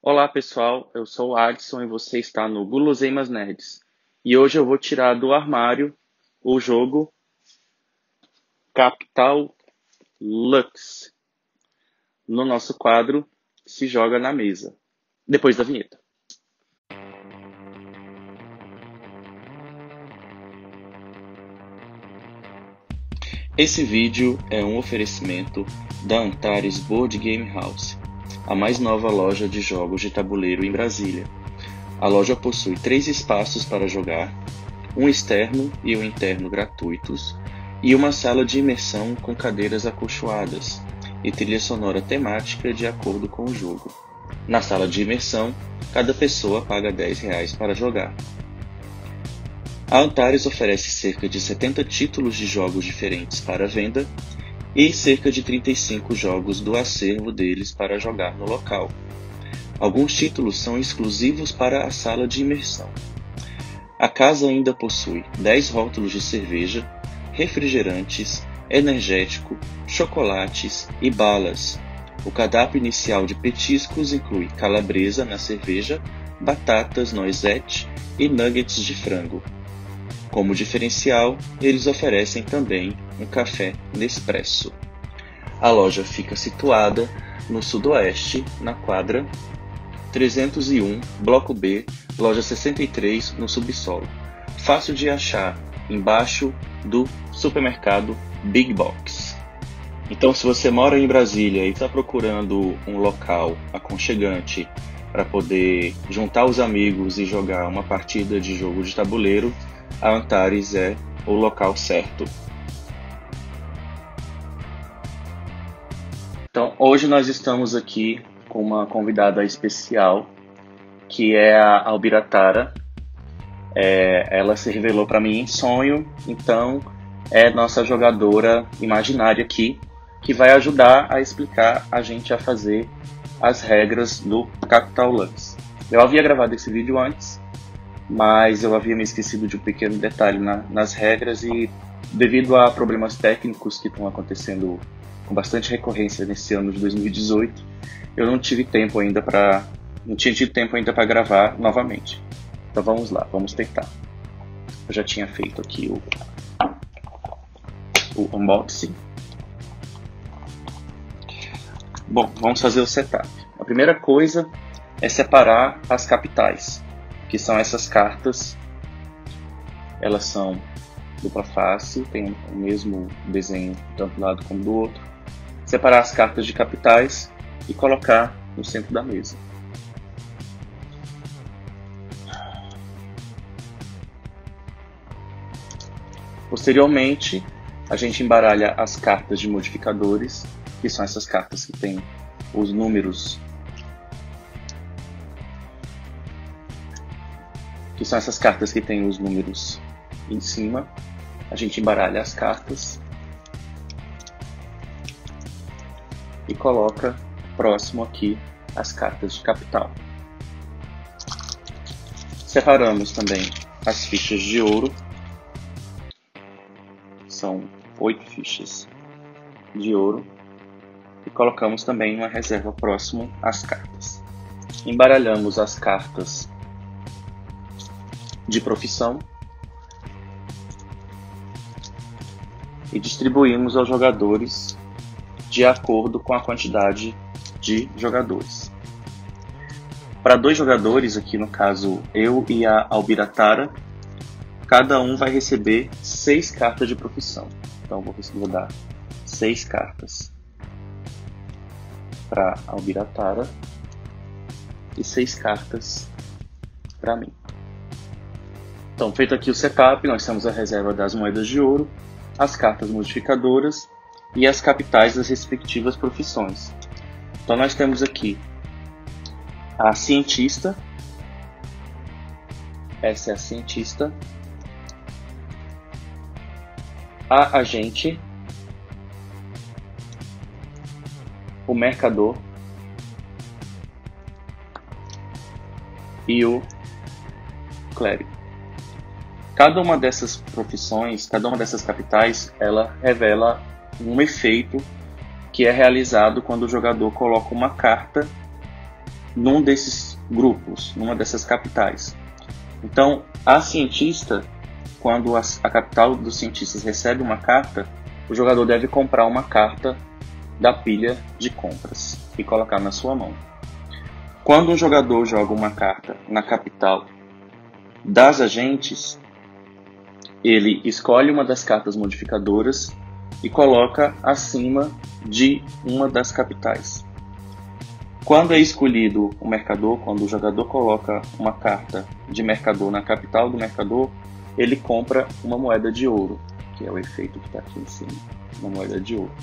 Olá pessoal, eu sou o Adson e você está no Guloseimas Nerds. E hoje eu vou tirar do armário o jogo Capital Lux. No nosso quadro Se Joga na Mesa. Depois da vinheta. Esse vídeo é um oferecimento da Antares Board Game House, a mais nova loja de jogos de tabuleiro em Brasília. A loja possui 3 espaços para jogar, um externo e um interno gratuitos, e uma sala de imersão com cadeiras acolchoadas e trilha sonora temática de acordo com o jogo. Na sala de imersão, cada pessoa paga R$10 para jogar. A Antares oferece cerca de 70 títulos de jogos diferentes para venda e cerca de 35 jogos do acervo deles para jogar no local. Alguns títulos são exclusivos para a sala de imersão. A casa ainda possui 10 rótulos de cerveja, refrigerantes, energético, chocolates e balas. O cardápio inicial de petiscos inclui calabresa na cerveja, batatas noisette e nuggets de frango. Como diferencial, eles oferecem também um café Nespresso. A loja fica situada no sudoeste, na quadra 301, Bloco B, loja 63, no subsolo. Fácil de achar, embaixo do supermercado Big Box. Então, se você mora em Brasília e está procurando um local aconchegante para poder juntar os amigos e jogar uma partida de jogo de tabuleiro, a Antares é o local certo. Então, hoje nós estamos aqui com uma convidada especial, que é a Albiratara. Ela se revelou para mim em sonho, então é nossa jogadora imaginária aqui, que vai ajudar a explicar a gente a fazer as regras do Capital Lux. Eu havia gravado esse vídeo antes, mas eu havia me esquecido de um pequeno detalhe nas regras e, devido a problemas técnicos que estão acontecendo com bastante recorrência nesse ano de 2018, eu não tinha tido tempo ainda para gravar novamente. Então vamos lá, vamos tentar. Eu já tinha feito aqui o unboxing. Bom, vamos fazer o setup. A primeira coisa é separar as capitais, que são essas cartas. Elas são dupla face, tem o mesmo desenho tanto do lado como do outro. Separar as cartas de capitais e colocar no centro da mesa. Posteriormente, a gente embaralha as cartas de modificadores, que são essas cartas que têm os números em cima. A gente embaralha as cartas e coloca próximo aqui as cartas de capital. Separamos também as fichas de ouro. São 8 fichas de ouro. E colocamos também uma reserva próximo às cartas. Embaralhamos as cartas de profissão e distribuímos aos jogadores de acordo com a quantidade de jogadores. Para 2 jogadores, aqui no caso eu e a Albiratara, cada um vai receber 6 cartas de profissão. Então vou dar 6 cartas para a Albiratara e 6 cartas para mim. Então, feito aqui o setup, nós temos a reserva das moedas de ouro, as cartas modificadoras e as capitais das respectivas profissões. Então nós temos aqui a cientista, essa é a cientista, a agente, o mercador e o clérigo. Cada uma dessas profissões, cada uma dessas capitais, ela revela um efeito que é realizado quando o jogador coloca uma carta num desses grupos, numa dessas capitais. Então, a cientista, quando a capital dos cientistas recebe uma carta, o jogador deve comprar uma carta da pilha de compras e colocar na sua mão. Quando um jogador joga uma carta na capital das agentes, ele escolhe uma das cartas modificadoras e coloca acima de uma das capitais. Quando é escolhido o mercador, quando o jogador coloca uma carta de mercador na capital do mercador, ele compra uma moeda de ouro, que é o efeito que está aqui em cima, uma moeda de ouro.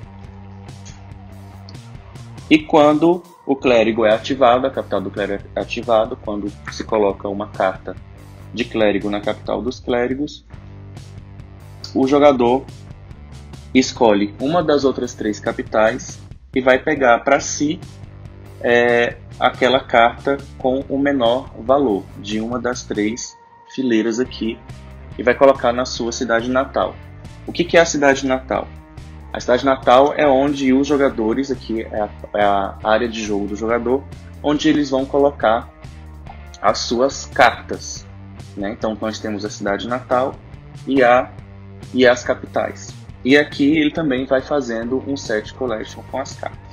E quando o clérigo é ativado, a capital do clérigo é ativada, quando se coloca uma carta de clérigo na capital dos clérigos, o jogador escolhe uma das outras 3 capitais e vai pegar para si aquela carta com o menor valor de uma das 3 fileiras aqui e vai colocar na sua cidade natal. O que é a cidade natal? A cidade natal é onde os jogadores, aqui é a área de jogo do jogador, onde eles vão colocar as suas cartas, né? Então nós temos a cidade natal e as capitais. E aqui ele também vai fazendo um set collection com as cartas.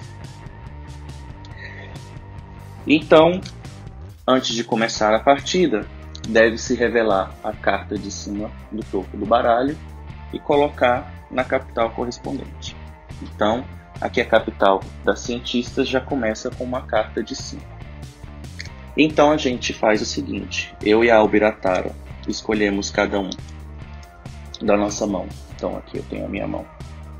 Então, antes de começar a partida, deve-se revelar a carta de cima do topo do baralho e colocar na capital correspondente. Então, aqui a capital das cientistas já começa com uma carta de 5. Então a gente faz o seguinte: eu e a Albiratara escolhemos cada um da nossa mão. Então aqui eu tenho a minha mão.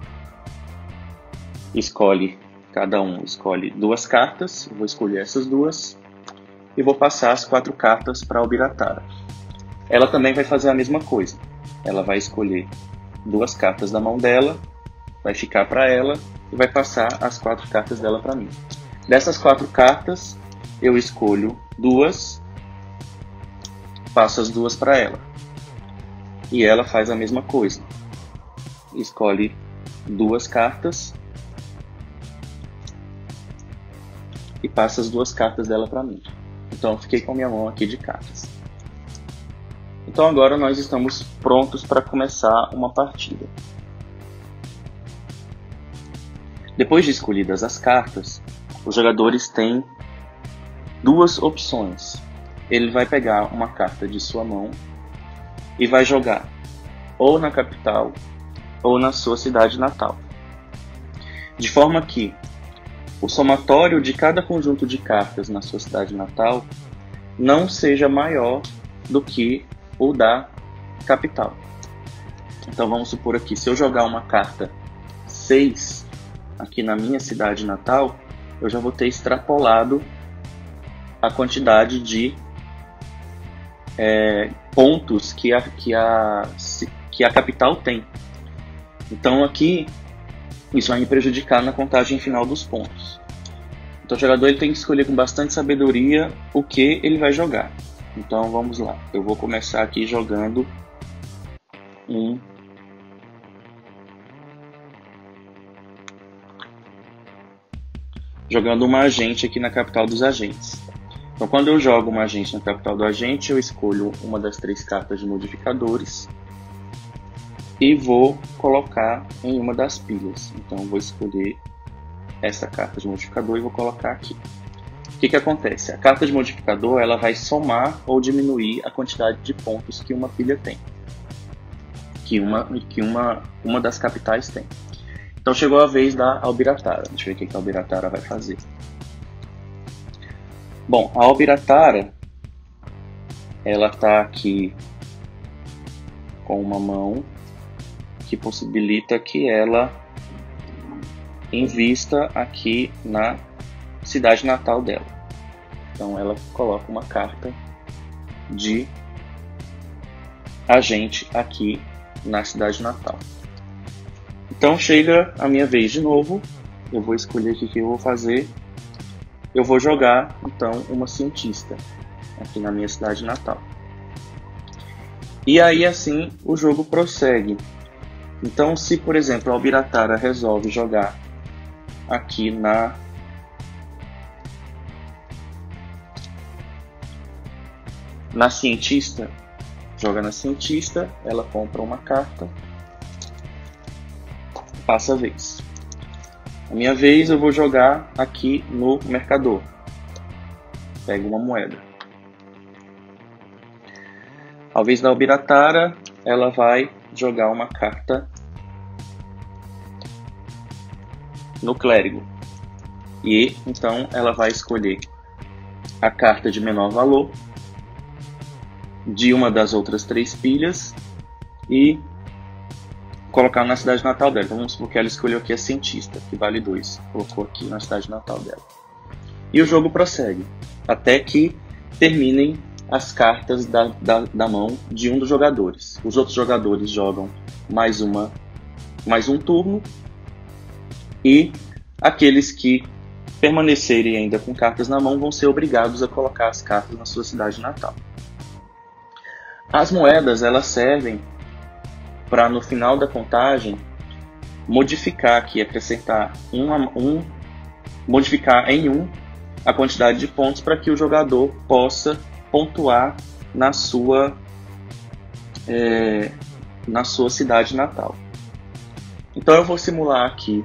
Cada um escolhe 2 cartas, eu vou escolher essas 2 e vou passar as 4 cartas para a Albiratara. Ela também vai fazer a mesma coisa. Ela vai escolher 2 cartas da mão dela, vai ficar para ela e vai passar as 4 cartas dela para mim. Dessas 4 cartas, eu escolho 2, passo as 2 para ela. E ela faz a mesma coisa. Escolhe 2 cartas e passa as 2 cartas dela para mim. Então eu fiquei com a minha mão aqui de cartas. Então agora nós estamos prontos para começar uma partida. Depois de escolhidas as cartas, os jogadores têm 2 opções. Ele vai pegar uma carta de sua mão e vai jogar ou na capital ou na sua cidade natal. De forma que o somatório de cada conjunto de cartas na sua cidade natal não seja maior do que o da capital. Então vamos supor aqui, se eu jogar uma carta 6 aqui na minha cidade natal, eu já vou ter extrapolado a quantidade de pontos que a capital tem. Então aqui isso vai me prejudicar na contagem final dos pontos. Então o jogador ele tem que escolher com bastante sabedoria o que ele vai jogar. Então vamos lá, eu vou começar aqui jogando uma agente aqui na capital dos agentes. Então quando eu jogo uma agente na capital do agente, eu escolho uma das 3 cartas de modificadores e vou colocar em uma das pilhas. Então vou escolher essa carta de modificador e vou colocar aqui. O que acontece? A carta de modificador ela vai somar ou diminuir a quantidade de pontos que uma pilha tem, que uma das capitais tem. Então chegou a vez da Albiratara. Deixa eu ver o que a Albiratara vai fazer. Bom, a Albiratara ela está aqui com uma mão que possibilita que ela invista aqui na cidade natal dela. Então ela coloca uma carta de agente aqui na cidade natal. Então chega a minha vez de novo. Eu vou escolher o que eu vou fazer. Eu vou jogar então uma cientista aqui na minha cidade natal. E aí assim o jogo prossegue. Então se por exemplo a Albiratara resolve jogar aqui na na cientista, joga na cientista, ela compra uma carta, passa a vez. A minha vez eu vou jogar aqui no mercador. Pego uma moeda. A vez da Albiratara, ela vai jogar uma carta no clérigo. E então ela vai escolher a carta de menor valor de uma das outras 3 pilhas e colocar na cidade natal dela. Então vamos supor que ela escolheu aqui a cientista, que vale 2. Colocou aqui na cidade natal dela. E o jogo prossegue até que terminem as cartas da mão de um dos jogadores. Os outros jogadores jogam mais um turno e aqueles que permanecerem ainda com cartas na mão vão ser obrigados a colocar as cartas na sua cidade natal. As moedas elas servem para no final da contagem modificar aqui, acrescentar modificar em 1 a quantidade de pontos para que o jogador possa pontuar na sua cidade natal. Então eu vou simular aqui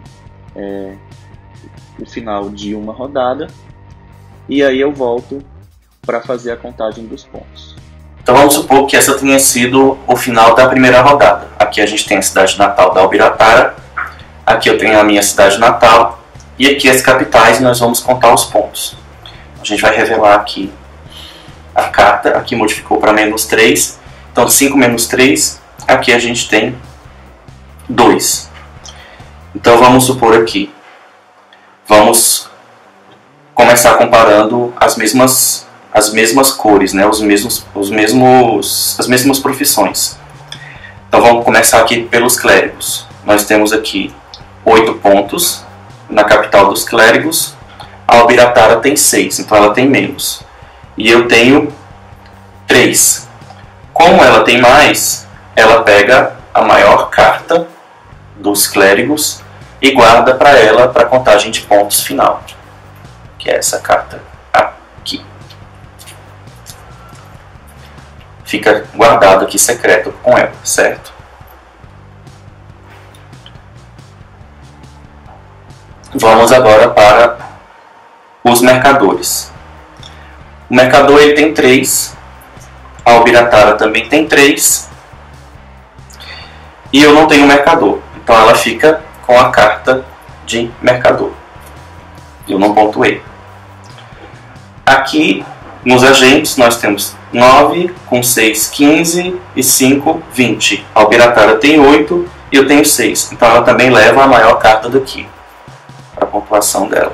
o final de uma rodada e aí eu volto para fazer a contagem dos pontos. Então vamos supor que essa tenha sido o final da primeira rodada. Aqui a gente tem a cidade natal da Albiratara, aqui eu tenho a minha cidade natal e aqui as capitais, nós vamos contar os pontos. A gente vai revelar aqui a carta, aqui modificou para -3, então 5 menos 3, aqui a gente tem 2. Então vamos supor aqui, vamos começar comparando as mesmas cores, né? as mesmas profissões. Então vamos começar aqui pelos clérigos. Nós temos aqui 8 pontos na capital dos clérigos. A Albiratara tem 6, então ela tem menos. E eu tenho 3. Como ela tem mais, ela pega a maior carta dos clérigos e guarda para ela para a contagem de pontos final, que é essa carta aqui. Fica guardado aqui secreto com ela, certo? Vamos agora para os mercadores. O mercador ele tem 3, a Albiratara também tem 3 e eu não tenho mercador, então ela fica com a carta de mercador. Eu não pontuei. Aqui nos agentes nós temos 9, com 6, 15 e 5, 20. A Albiratara tem 8 e eu tenho 6, então ela também leva a maior carta daqui, para a pontuação dela.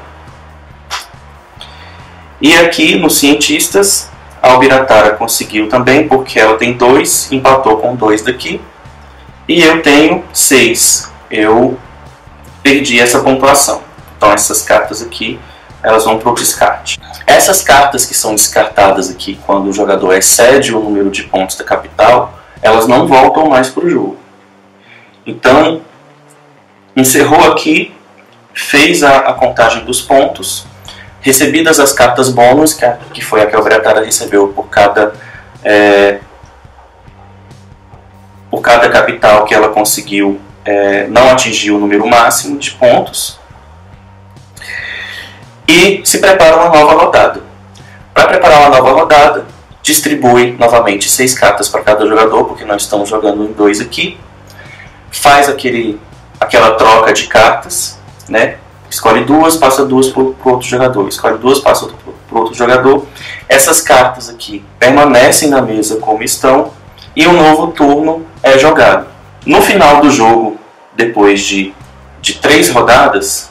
E aqui nos cientistas, a Albiratara conseguiu também, porque ela tem 2, empatou com 2 daqui. E eu tenho 6, eu perdi essa pontuação. Então essas cartas aqui, elas vão para o descarte. Essas cartas que são descartadas aqui, quando o jogador excede o número de pontos da capital, elas não voltam mais para o jogo. Então, encerrou aqui, fez a contagem dos pontos. Recebidas as cartas bônus, que foi a que a Albiratara recebeu por cada capital que ela conseguiu não atingir o número máximo de pontos, e se prepara uma nova rodada. Para preparar uma nova rodada, distribui novamente 6 cartas para cada jogador, porque nós estamos jogando em 2 aqui, faz aquela troca de cartas, né? Escolhe 2, passa 2 para o outro jogador. Escolhe 2, passa para o outro jogador. Essas cartas aqui permanecem na mesa como estão e um novo turno é jogado. No final do jogo, depois de 3 rodadas,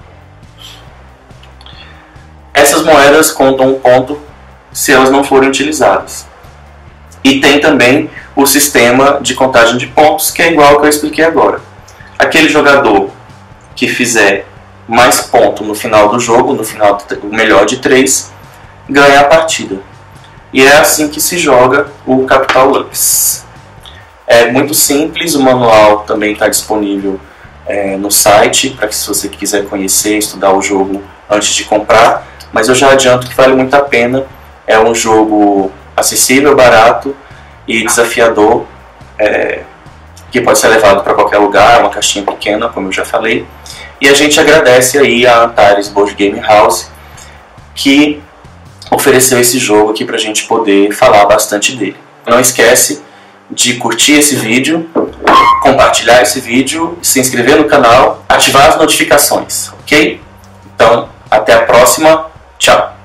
essas moedas contam um ponto se elas não forem utilizadas. E tem também o sistema de contagem de pontos, que é igual ao que eu expliquei agora. Aquele jogador que fizer mais ponto no final do jogo, o melhor de 3, ganha a partida. E é assim que se joga o Capital Lux. É muito simples, o manual também está disponível no site, para que se você quiser conhecer, estudar o jogo antes de comprar. Mas eu já adianto que vale muito a pena, é um jogo acessível, barato e desafiador, que pode ser levado para qualquer lugar, uma caixinha pequena, como eu já falei. E a gente agradece aí a Antares Board Game House, que ofereceu esse jogo aqui para a gente poder falar bastante dele. Não esquece de curtir esse vídeo, compartilhar esse vídeo, se inscrever no canal, ativar as notificações, ok? Então, até a próxima, tchau!